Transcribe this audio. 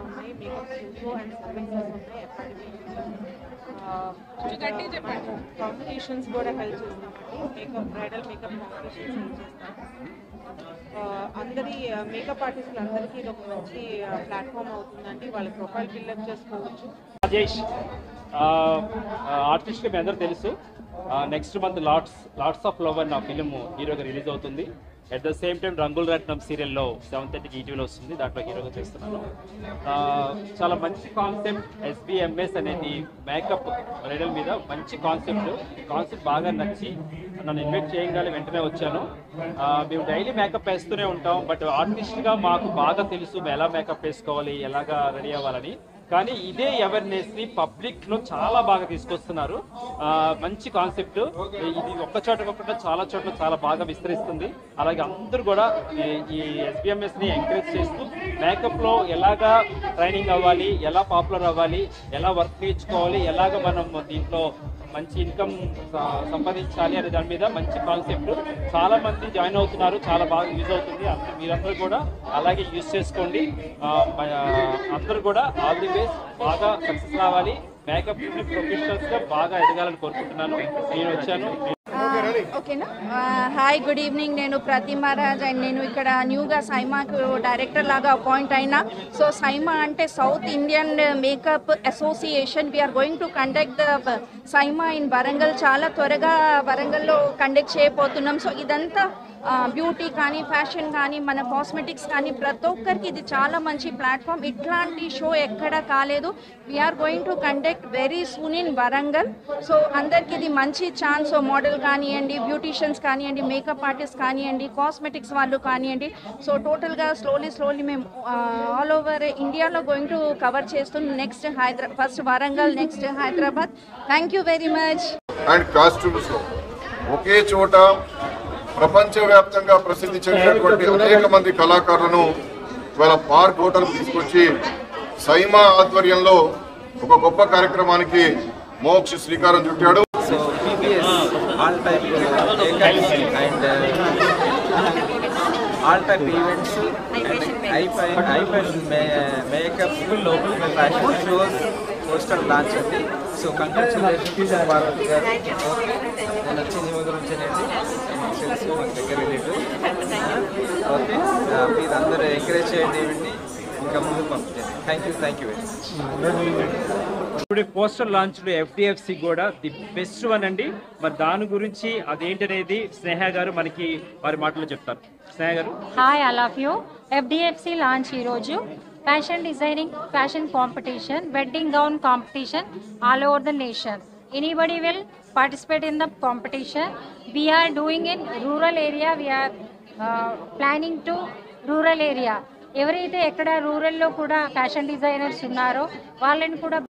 ఉన్నాయి, makeup studio and services ఉన్నాయి ఎప్పటికీ. కాంపిటీషన్స్ కూడా హెల్ప్ చేస్తామండి, బ్రైడల్ మేకప్ కాంపిటీషన్స్ హెల్ప్ చేస్తాం. అందరి మేకప్ ఆర్టిస్టులు అందరికీ ఇది ఒక మంచి ప్లాట్ఫామ్ అవుతుందండి, వాళ్ళ ప్రొఫైల్ బిల్డప్ చేసుకోవచ్చు. రాజేష్ ఆర్టిస్ట్ మీ అందరూ తెలుసు. Next month lots of love అన్న ఫిలిం హీరోగా రిలీజ్ అవుతుంది. At the same time Rangula Ratnam సీరియల్లో 7:30కి ఈటీవీలో వస్తుంది, దాంట్లో హీరోగా చేస్తున్నాను. చాలా మంచి కాన్సెప్ట్ SBMS అనేది మేకప్ బ్రైడల్ మీద మంచి కాన్సెప్ట్ బాగా నచ్చి నన్ను ఇన్వైట్ చేయగానే వెంటనే వచ్చాను. మేము డైలీ మేకప్ వేస్తూనే ఉంటాం, బట్ ఆర్టిస్ట్గా మాకు బాగా తెలుసు ఎలా మేకప్ వేసుకోవాలి, ఎలాగా రెడీ అవ్వాలని. కానీ ఇదే అవేర్నెస్ని పబ్లిక్లో చాలా బాగా తీసుకొస్తున్నారు. మంచి కాన్సెప్ట్ ఇది, ఒక్క చోట కాకుండా చాలా చోట్ల చాలా బాగా విస్తరిస్తుంది. అలాగే అందరూ కూడా ఈ SBMSని ఎంకరేజ్ చేస్తూ మేకప్లో ఎలాగా ట్రైనింగ్ అవ్వాలి, ఎలా పాపులర్ అవ్వాలి, ఎలా వర్క్ నేర్చుకోవాలి, ఎలాగ మనం దీంట్లో మంచి ఇన్కమ్ సంపాదించాలి అనే దాని మీద మంచి కాన్సెప్ట్. చాలా మంది జాయిన్ అవుతున్నారు, చాలా బాగా యూజ్ అవుతుంది. మీరందరూ కూడా అలాగే యూజ్ చేసుకోండి. అందరూ కూడా ఆల్ ది బెస్ట్, బాగా సక్సెస్ రావాలి, మేకప్ ప్రొఫెషనల్స్గా బాగా ఎదగాలని కోరుకుంటున్నాను. నేను వచ్చాను. ఓకేనా. Hi, good evening. నేను ప్రతిమ రాజ్ అండ్ నేను ఇక్కడ న్యూగా సైమాకు డైరెక్టర్ లాగా అపాయింట్ అయినా. సో సైమా అంటే south Indian makeup association. We are going to conduct the SAIMA in Warangal. చాలా త్వరగా వరంగల్లో కండక్ట్ చేయబోతున్నాం. సో ఇదంతా బ్యూటీ కానీ, ఫ్యాషన్ కానీ, మన కాస్మెటిక్స్ కానీ ప్రతి ఒక్కరికి ఇది చాలా మంచి ప్లాట్ఫామ్. ఇట్లాంటి షో ఎక్కడ కాలేదు. We are going to conduct very soon in Warangal. So అందరికి ఇది మంచి ఛాన్స్. మోడల్ కానివ్వండి, బ్యూటీషియన్స్ కానివ్వండి, మేకప్ ఆర్టిస్ట్ కానివ్వండి, కాస్మెటిక్స్ వాళ్ళు కానివ్వండి. సో టోటల్గా స్లోలీ మేము ఆల్ ఓవర్ ఇండియాలో గోయింగ్ టు కవర్ చేస్తున్నాం. Next first Warangal, next Hyderabad. Thank you very much. And costumes ఒకే చోట ప్రపంచవ్యాప్తంగా ప్రసిద్ధి చెందినటువంటి అనేక మంది కళాకారులను ఇవాళ పార్క్ హోటల్ తీసుకొచ్చి సైమా ఆధ్వర్యంలో ఒక గొప్ప కార్యక్రమానికి మోక్ష శ్రీకారం చుట్టాడు. all type events and high fashion makeup fashion shows poster launch ఉంది. So congratulations Parvathi garu. నేను వచ్చి నీ దగ్గర వచ్చానండి, తెలుసు మాకు దగ్గర రిలేటివ్. ఓకే, మీరు అందరూ ఎంకరేజ్ చేయండి, ఇంకా ముందుకు పంపించండి. Thank you very much. ఇప్పుడు పోస్టర్ లాంచ్లో FDFC కూడా ది బెస్ట్ వన్ అండి. మరి దాని గురించి అదేంటనేది స్నేహ గారు మనకి వారి మాటలో చెప్తారు. Sneha garu. Hi, I love you. FDFC launch ఈరోజు fashion designing, fashion competition, wedding gown competition all over the nation. Anybody will participate in the competition. We are doing in rural area. We are planning to rural area. ఎవరైతే ఎక్కడ రూరల్లో కూడా fashion designers ఉన్నారో వాళ్ళని కూడా